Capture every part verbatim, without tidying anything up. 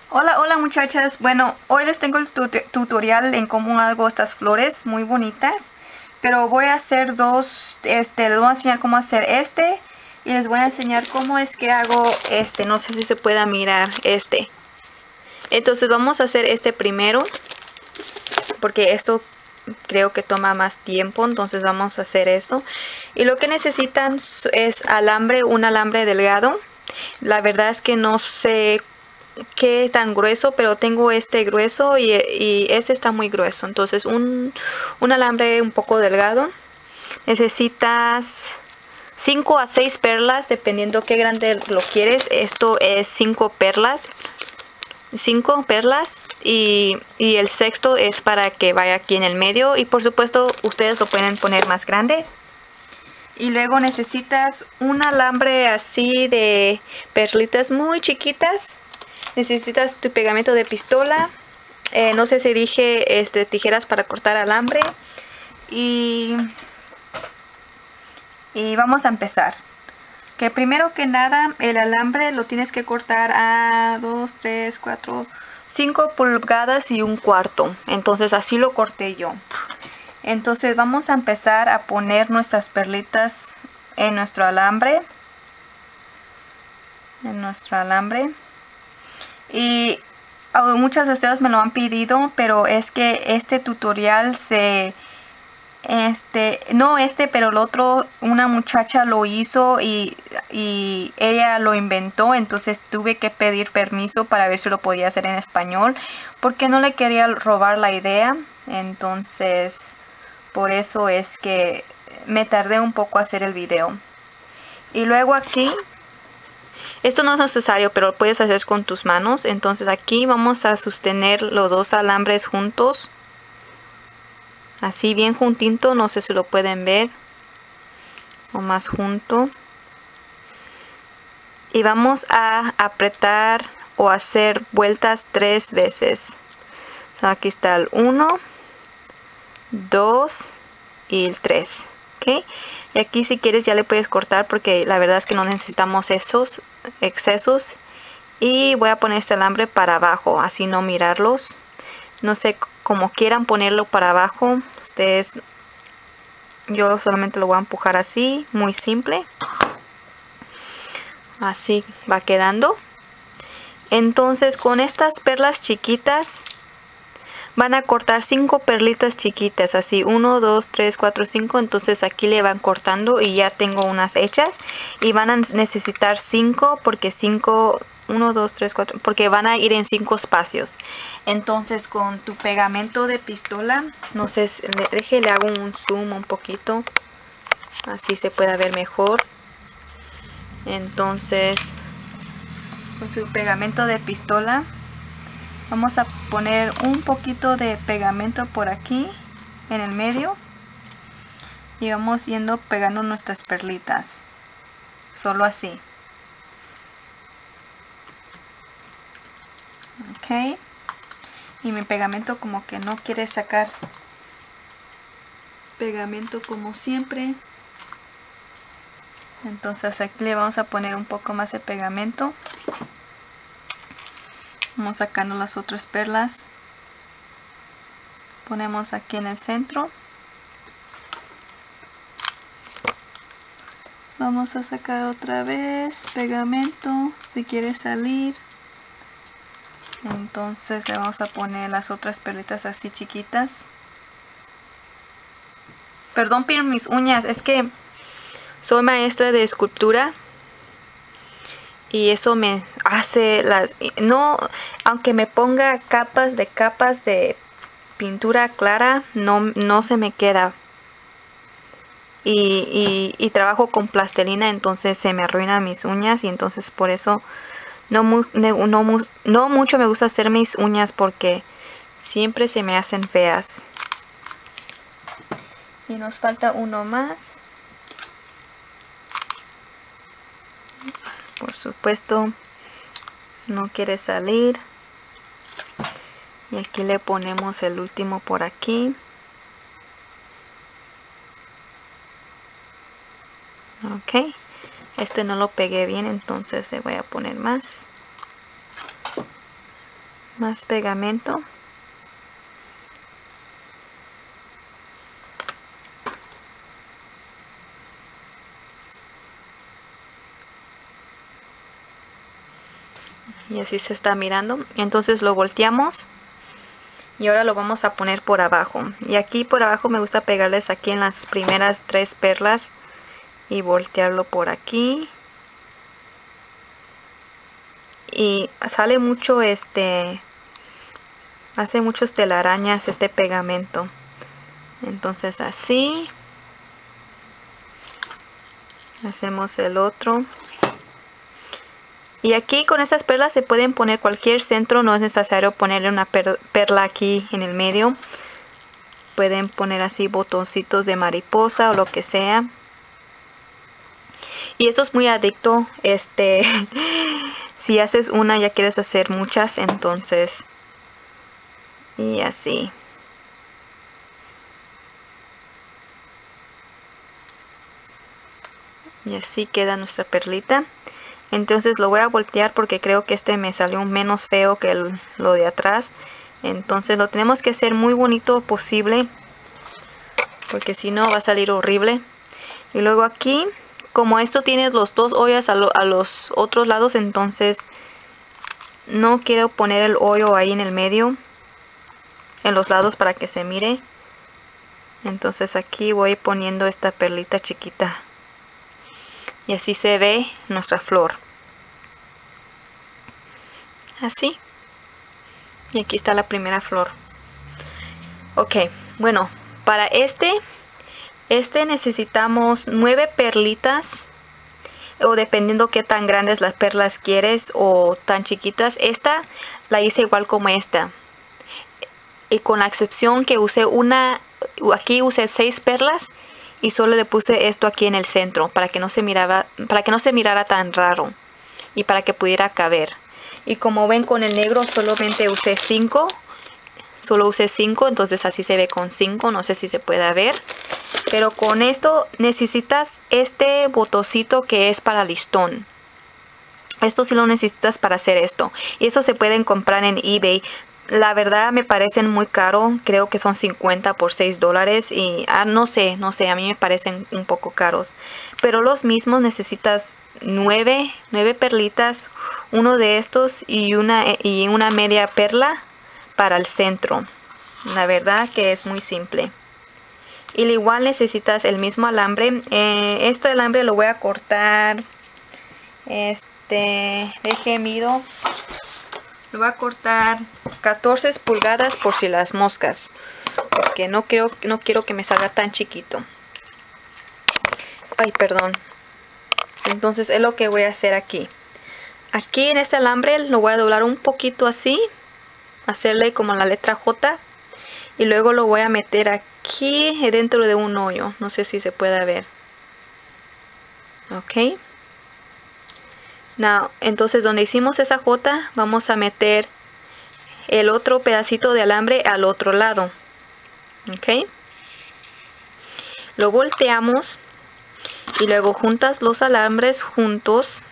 Hola, hola muchachas. Bueno, hoy les tengo el tut tutorial en cómo hago estas flores muy bonitas. Pero voy a hacer dos, este, les voy a enseñar cómo hacer este. Y les voy a enseñar cómo es que hago este. No sé si se pueda mirar este. Entonces vamos a hacer este primero. Porque esto creo que toma más tiempo. Entonces vamos a hacer eso. Y lo que necesitan es alambre, un alambre delgado. La verdad es que no sé qué tan grueso, pero tengo este grueso y, y este está muy grueso. Entonces un, un alambre un poco delgado. Necesitas cinco a seis perlas dependiendo qué grande lo quieres. Esto es cinco perlas. cinco perlas y, y el sexto es para que vaya aquí en el medio. Y por supuesto ustedes lo pueden poner más grande. Y luego necesitas un alambre así de perlitas muy chiquitas. Necesitas tu pegamento de pistola. Eh, no sé si dije este, tijeras para cortar alambre. Y, y vamos a empezar. Que primero que nada el alambre lo tienes que cortar a dos, tres, cuatro, cinco pulgadas y un cuarto. Entonces así lo corté yo. Entonces vamos a empezar a poner nuestras perlitas en nuestro alambre. En nuestro alambre. Y muchas de ustedes me lo han pedido, pero es que este tutorial se... Este, no este, pero el otro, una muchacha lo hizo y, y ella lo inventó, entonces tuve que pedir permiso para ver si lo podía hacer en español, porque no le quería robar la idea. Entonces, por eso es que me tardé un poco a hacer el video. Y luego aquí... Esto no es necesario, pero lo puedes hacer con tus manos. Entonces aquí vamos a sostener los dos alambres juntos. Así bien juntito, no sé si lo pueden ver. O más junto. Y vamos a apretar o hacer vueltas tres veces. So, aquí está el uno, dos y el tres. ¿Okay? Y aquí si quieres ya le puedes cortar porque la verdad es que no necesitamos esos excesos. Y voy a poner este alambre para abajo, así no mirarlos. No sé, como quieran ponerlo para abajo. Ustedes, yo solamente lo voy a empujar así, muy simple. Así va quedando. Entonces con estas perlas chiquitas van a cortar cinco perlitas chiquitas, así uno, dos, tres, cuatro, cinco. Entonces aquí le van cortando y ya tengo unas hechas. Y van a necesitar cinco porque cinco, uno, dos, tres, cuatro, porque van a ir en cinco espacios. Entonces con tu pegamento de pistola, no sé, déjale, le hago un zoom un poquito, así se pueda ver mejor. Entonces con su pegamento de pistola vamos a poner un poquito de pegamento por aquí en el medio y vamos yendo pegando nuestras perlitas, solo así. Ok, y mi pegamento como que no quiere sacar pegamento como siempre, entonces aquí le vamos a poner un poco más de pegamento. Vamos sacando las otras perlas, ponemos aquí en el centro, vamos a sacar otra vez pegamento si quiere salir. Entonces le vamos a poner las otras perlitas así chiquitas. Perdón por mis uñas, es que soy maestra de escultura y eso me hace las... No, aunque me ponga capas de capas de pintura clara, no, no se me queda. Y, y, y trabajo con plastilina, entonces se me arruinan mis uñas y entonces por eso no, mu no, no, no mucho me gusta hacer mis uñas porque siempre se me hacen feas. Y nos falta uno más. Por supuesto no quiere salir. Y aquí le ponemos el último por aquí. Ok, este no lo pegué bien, entonces le voy a poner más. Más pegamento. Y así se está mirando. Entonces lo volteamos. Y ahora lo vamos a poner por abajo. Y aquí por abajo me gusta pegarles aquí en las primeras tres perlas. Y voltearlo por aquí. Y sale mucho este... Hace muchos telarañas este pegamento. Entonces así. Hacemos el otro. Y aquí con estas perlas se pueden poner cualquier centro, no es necesario ponerle una per perla aquí en el medio. Pueden poner así botoncitos de mariposa o lo que sea. Y esto es muy adicto, este, si haces una ya quieres hacer muchas, entonces, y así. Y así queda nuestra perlita. Entonces lo voy a voltear porque creo que este me salió menos feo que el, lo de atrás. Entonces lo tenemos que hacer muy bonito posible, porque si no va a salir horrible. Y luego aquí, como esto tiene los dos hoyos a, lo, a los otros lados, entonces no quiero poner el hoyo ahí en el medio, en los lados, para que se mire. Entonces aquí voy poniendo esta perlita chiquita. Y así se ve nuestra flor. Así. Y aquí está la primera flor. Ok, bueno, para este, este necesitamos nueve perlitas. O dependiendo qué tan grandes las perlas quieres o tan chiquitas. Esta la hice igual como esta. Y con la excepción que usé una, aquí usé seis perlas. Y solo le puse esto aquí en el centro para que no se mirara, para que no se mirara tan raro y para que pudiera caber. Y como ven, con el negro solamente usé cinco, solo usé cinco, entonces así se ve con cinco, no sé si se puede ver. Pero con esto necesitas este botoncito que es para listón. Esto sí lo necesitas para hacer esto. Y eso se pueden comprar en eBay. La verdad me parecen muy caro, creo que son cincuenta por seis dólares y ah, no sé, no sé, a mí me parecen un poco caros. Pero los mismos necesitas nueve, nueve perlitas, uno de estos y una, y una media perla para el centro. La verdad que es muy simple. Y al igual necesitas el mismo alambre. Eh, este alambre lo voy a cortar, este, deje mido. Lo voy a cortar catorce pulgadas por si las moscas. Porque no quiero, no quiero que me salga tan chiquito. Ay, perdón. Entonces es lo que voy a hacer aquí. Aquí en este alambre lo voy a doblar un poquito así. Hacerle como la letra J. Y luego lo voy a meter aquí dentro de un hoyo. No sé si se puede ver. Ok. Now, entonces donde hicimos esa J, vamos a meter el otro pedacito de alambre al otro lado. Ok. Lo volteamos y luego juntas los alambres juntos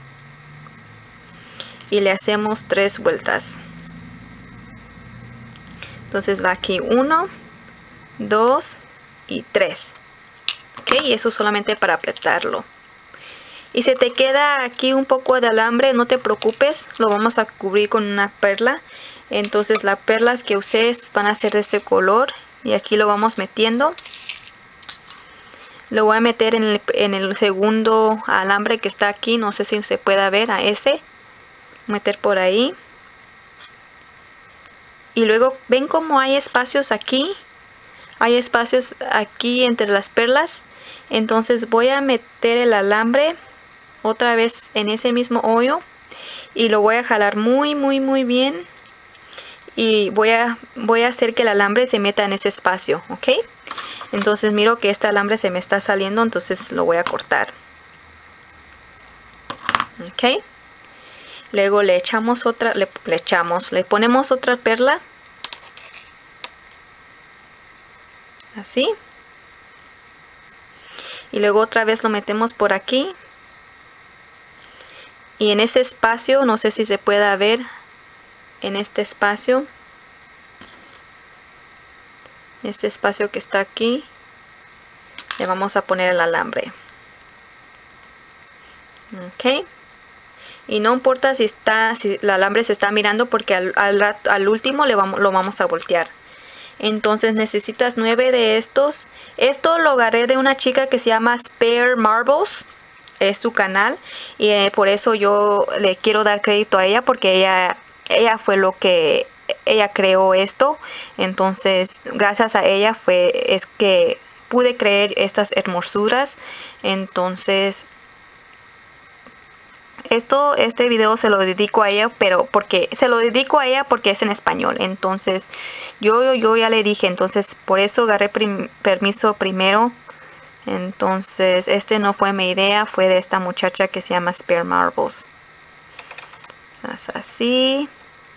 y le hacemos tres vueltas. Entonces va aquí uno, dos y tres. Ok, y eso solamente para apretarlo. Y si te queda aquí un poco de alambre, no te preocupes, lo vamos a cubrir con una perla. Entonces las perlas que usé van a ser de este color y aquí lo vamos metiendo. Lo voy a meter en el, en el segundo alambre que está aquí, no sé si se pueda ver a ese. Meter por ahí. Y luego ven cómo hay espacios aquí. Hay espacios aquí entre las perlas. Entonces voy a meter el alambre otra vez en ese mismo hoyo y lo voy a jalar muy muy muy bien y voy a voy a hacer que el alambre se meta en ese espacio, ok. Entonces miro que este alambre se me está saliendo, entonces lo voy a cortar, ok. Luego le echamos otra, le, le echamos le ponemos otra perla así y luego otra vez lo metemos por aquí. Y en ese espacio, no sé si se pueda ver, en este espacio, este espacio que está aquí, le vamos a poner el alambre. Ok, y no importa si está si el alambre se está mirando, porque al, al, al último le vamos, lo vamos a voltear. Entonces necesitas nueve de estos. Esto lo agarré de una chica que se llama Spare Marbles, es su canal, y eh, por eso yo le quiero dar crédito a ella, porque ella ella fue lo que ella creó esto. Entonces gracias a ella fue es que pude crear estas hermosuras. Entonces esto este video se lo dedico a ella, pero porque se lo dedico a ella porque es en español. Entonces yo yo ya le dije, entonces por eso agarré prim, permiso primero. Entonces este no fue mi idea, fue de esta muchacha que se llama Spare Marbles. Así,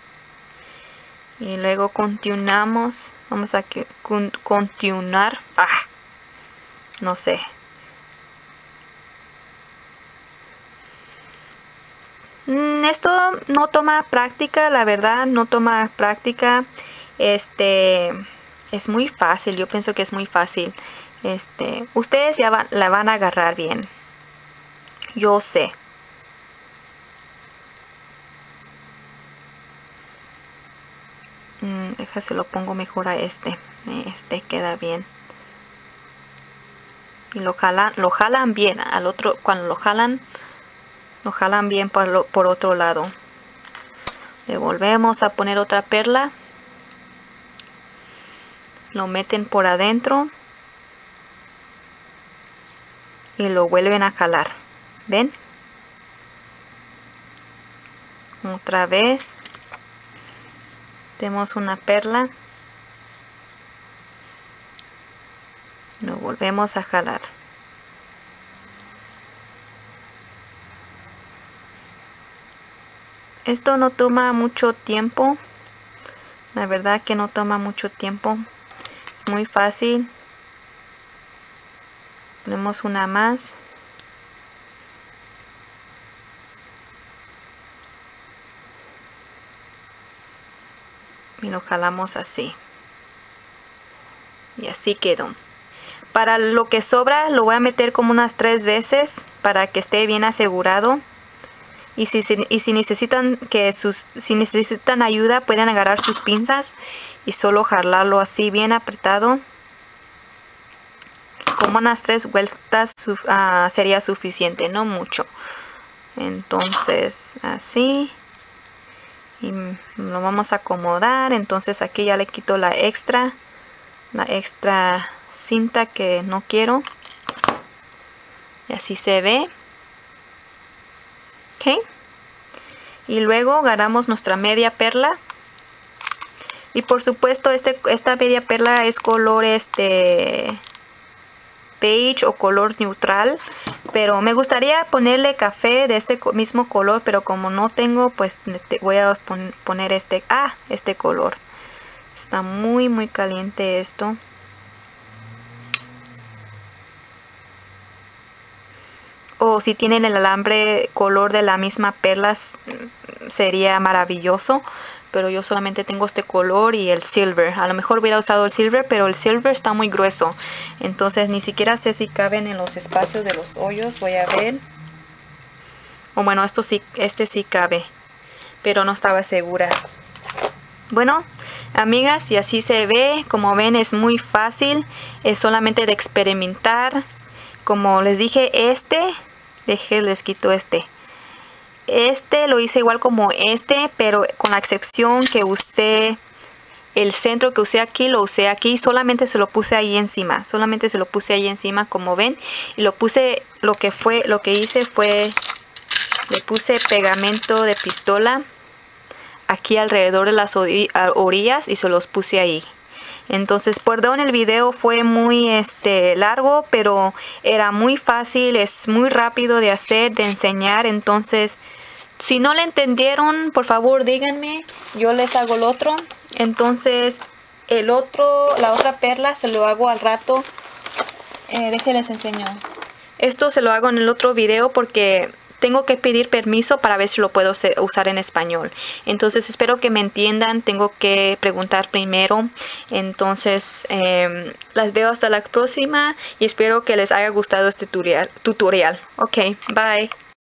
y luego continuamos. Vamos a con, continuar. Ah, no sé. Esto no toma práctica, la verdad, no toma práctica. Este es muy fácil, yo pienso que es muy fácil. Este, ustedes ya van, la van a agarrar bien. Yo sé. Mm, déjase lo pongo mejor a este. Este queda bien. Y lo jalan, lo jalan bien. Al otro, cuando lo jalan, lo jalan bien por, lo, por otro lado. Le volvemos a poner otra perla. Lo meten por adentro. Y lo vuelven a jalar. ¿Ven? Otra vez. Tenemos una perla. Lo volvemos a jalar. Esto no toma mucho tiempo. La verdad que no toma mucho tiempo. Es muy fácil. Ponemos una más. Y lo jalamos así. Y así quedó. Para lo que sobra lo voy a meter como unas tres veces para que esté bien asegurado. Y si, y si necesitan que sus si necesitan ayuda, pueden agarrar sus pinzas y solo jalarlo así bien apretado. Como unas tres vueltas uh, sería suficiente, no mucho. Entonces así. Y lo vamos a acomodar. Entonces aquí ya le quito la extra. La extra cinta que no quiero. Y así se ve. Ok. Y luego agarramos nuestra media perla. Y por supuesto este, esta media perla es color este beige o color neutral. Pero me gustaría ponerle café de este mismo color. Pero como no tengo, pues voy a poner este, ah, este color. Está muy muy caliente esto. O si tienen el alambre color de la misma perla, sería maravilloso. Pero yo solamente tengo este color y el silver. A lo mejor hubiera usado el silver, pero el silver está muy grueso. Entonces ni siquiera sé si caben en los espacios de los hoyos. Voy a ver. O bueno, esto sí, este sí cabe. Pero no estaba segura. Bueno, amigas, y así se ve. Como ven, es muy fácil. Es solamente de experimentar. Como les dije, este, dejé, les quito este. Este lo hice igual como este, pero con la excepción que usé el centro que usé aquí, lo usé aquí. Solamente se lo puse ahí encima. Solamente se lo puse ahí encima, como ven. Y lo puse, lo que fue, lo que hice fue, le puse pegamento de pistola aquí alrededor de las orillas y se los puse ahí. Entonces, perdón, el video fue muy este largo, pero era muy fácil, es muy rápido de hacer, de enseñar. Entonces, si no le entendieron, por favor díganme, yo les hago el otro. Entonces, el otro, la otra perla se lo hago al rato. Eh, déjenles enseño. Esto se lo hago en el otro video porque tengo que pedir permiso para ver si lo puedo usar en español. Entonces espero que me entiendan, tengo que preguntar primero. Entonces eh, las veo hasta la próxima y espero que les haya gustado este tutorial. tutorial. Ok, bye.